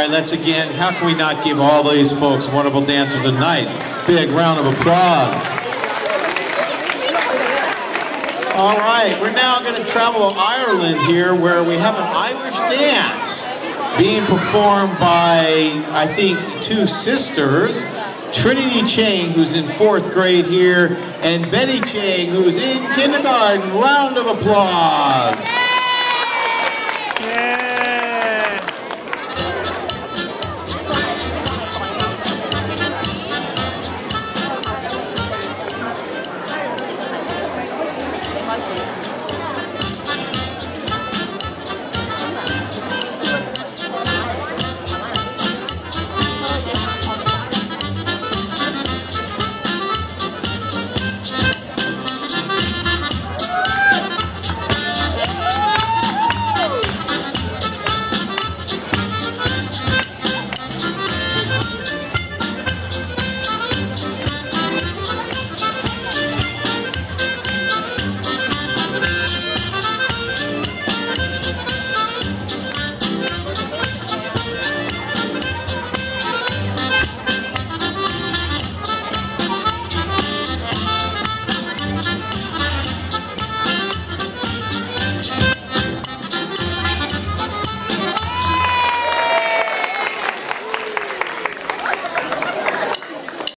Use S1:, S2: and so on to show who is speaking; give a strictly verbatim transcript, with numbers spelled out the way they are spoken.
S1: right, let's again, how can we not give all these folks, wonderful dancers, a nice big round of applause? All right, we're now going to travel to Ireland here, where we have an Irish dance being performed by, I think, two sisters, Trinity Chang, who's in fourth grade here, and Betty Chang, who's in kindergarten. Round of applause.